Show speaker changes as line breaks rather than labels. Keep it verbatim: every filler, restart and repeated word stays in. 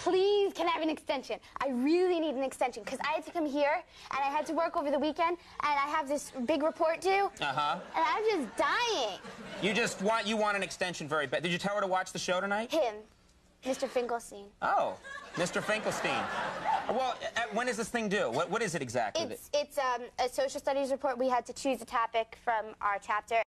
Please, can I have an extension? I really need an extension because I had to come here and I had to work over the weekend and I have this big report due.
Uh-huh.
And I'm just dying.
You just want, you want an extension very bad. Did you tell her to watch the show tonight?
Him, Mister Finkelstein.
Oh, Mister Finkelstein. Well, uh, when is this thing due? What, what is it exactly?
It's, it's um, a social studies report. We had to choose a topic from our chapter.